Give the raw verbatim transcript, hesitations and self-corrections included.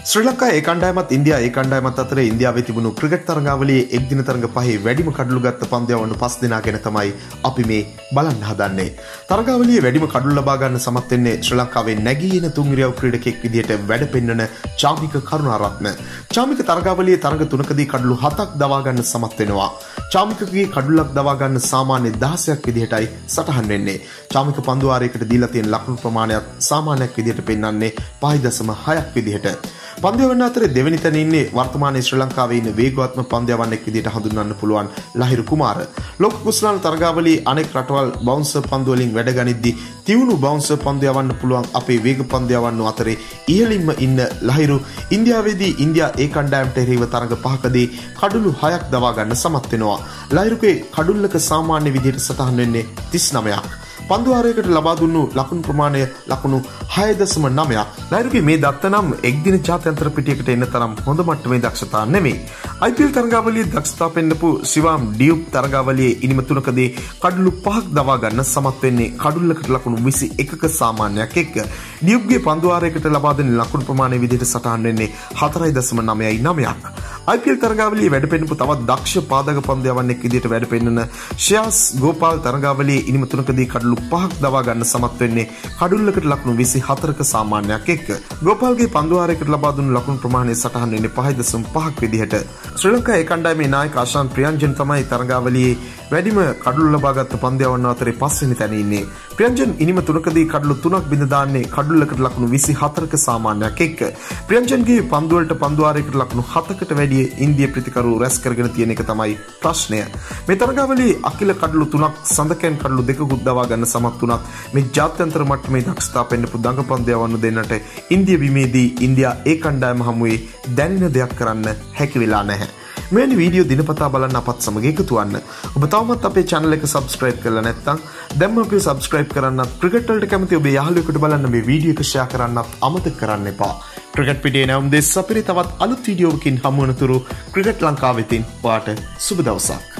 ශ්‍රී ලංකා ඒ කණ්ඩායමත් India ඒ කණ්ඩායමත් අතර ඉන්දියාවේ තිබුණු ක්‍රිකට් තරඟාවලියේ එක් දින තරඟ පහේ වැඩිම කඩළු ගත්ත පන්දු පස් දෙනා ගැන තමයි අපි මේ බලන්න හදන්නේ. තරඟාවලියේ වැඩිම කඩළු ලබා ගන්න සමත් වෙන්නේ ශ්‍රී ලංකාවේ නැගී එන තුන් ඉරියව් ක්‍රීඩකෙක් විදිහට වැඩ පෙන්වන චාමික කරුණාරත්න. චාමික තරඟාවලියේ තරඟ තුනකදී කඩළු හතක් දවා ගන්න සමත් වෙනවා. චාමිකගේ කඩළක් දවා ගන්න සාමාන්‍ය දහසක් විදිහටයි සටහන් වෙන්නේ. චාමික පන්දු ආරයකට දීලා තියෙන ලකුණු ප්‍රමාණයත් සාමාන්‍යයක් විදිහට පෙන්වන්නේ පහ දශම හයක් විදිහට. පන්දු වන්න අතරේ දෙවෙනි තැන ඉන්නේ වර්තමානයේ ශ්‍රී ලංකාවේ ඉන්න වේගවත්ම පන්දු විදිහට හඳුන්වන්න පුළුවන් ලහිරු කුමාර. ලෝක කුසලාන තරගාවලියේ අනෙක් රටවල් බවුන්සර් පන්දු වලින් වැඩ ගනිද්දී තියුණු බවුන්සර් පන්දු යවන්න පුළුවන් අපේ වේග පන්දු යවන්න අතරේ ඉහළින්ම ඉන්න ලහිරු ඉන්දියාවේදී ඉන්දියා ඒ කණ්ඩායමට එරෙහිව තරග පහකදී කඩළු හයක් දවා ගන්න සමත් වෙනවා. ලහිරුගේ කඩුල්ලක සාමාන්‍ය විදිහට සටහන් වෙන්නේ තිස් නවයක්. පන්දු ආරයකට ලබා දුන්නු ලකුණු ප්‍රමාණය ලකුණු හය දශම නවයක්. ලහිරුගේ මේ දත්ත නම් එක්දින ජාත්‍යන්තර පිටියකට එන්න තරම් හොඳ මට්ටමේ දක්ෂතා නෙමෙයි. I P L තරගාවලියේ දක්ෂතා පෙන්නපු සිවාම් ඩියුප් තරගාවලියේ ඉනිම තුනකදී කඩළු පහක් දවා ගන්න සමත් වෙන්නේ කඩුල්ලකට ලකුණු විසි එකක සාමාන්‍යයක් එක්ක. ඩියුප්ගේ පන්දු ආරයකට ලබා දෙන ලකුණු ප්‍රමාණය විදිහට සටහන් වෙන්නේ හතරයි දශම නවයයි නවයක්. I P L තරගාවලියේ වැඩ පෙන්නපු තවත් දක්ෂ පාදක පන්දු යවන්නෙක් විදිහට වැඩ පෙන්නන ශ්‍යාස් ගෝපාල් තරගාවලියේ ඉනිම තුනකදී කඩළු පහක් දවා ගන්න සමත් වෙන්නේ කඩුල්ලකට ලකුණු විසි හතරක සාමාන්‍යයක් එක්ක. ගෝපාල්ගේ පන්දු ආරයකට ලබා දුන්නු ලකුණු ප්‍රමාණය සටහන් වෙන්නේ පහ දශම පහක් විදිහට. ශ්‍රී ලංකා ඒ කණ්ඩායමේ නායක ආශාන් ප්‍රියංජන් තමයි තරගාවලියේ වැඩිම කඩළු ලබාගත් පන්දු යවන්න අතරේ පස්වෙනි තැන ඉන්නේ. ප්‍රියංජන් ඉනිම තුනකදී කඩළු තුනක් බිඳ දාන්නේ කඩුල්ලකට ලකුණු විසි හතරක සාමාන්‍යයක් එක්ක. ප්‍රියංජන්ගේ පන්දු වලට පන්දු ආරයකට ලකුණු හතකට වැඩි ඉන්දිය ප්‍රතිකරු රැස් කරගෙන තියෙන එක තමයි ප්‍රශ්නය. මේ තරගාවලියේ අකිල කඩළු තුනක් සඳකයන් කඩළු දෙකකුත් දවා ගන්න සමත් වුණත් මේ ජාත්‍යන්තර මට්ටමේ දක්ෂතා පෙන්නපු දඟ පන්දු යවන්න දෙන්නට ඉන්දිය බිමේදී ඉන්දියා ඒ කණ්ඩායම හමුවේ දැනෙන දෙයක් කරන්න හැකි වෙලා නැහැ. මෙවැනි වීඩියෝ දිනපතා බලන්න අපත් සමග එකතු වෙන්න. ඔබ තවමත් අපේ channel එක subscribe කරලා නැත්නම් දැන්ම අපිව subscribe කරන්නත් ක්‍රිකට් වලට කැමති ඔබේ යාළුවෙකුට බලන්න මේ වීඩියෝ එක share කරන්නත් අමතක කරන්න එපා. ක්‍රිකට් පිටියේ නැවුම් දෙස් අපිරි තවත් අලුත් වීඩියෝවකින් හමු වෙනතුරු ක්‍රිකට් ලංකාවෙතින් ඔයාට සුබ දවසක්.